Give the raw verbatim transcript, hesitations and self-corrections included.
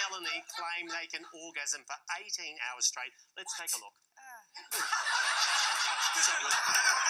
Melanie claim they can orgasm for eighteen hours straight. Let's take a look. Uh. So,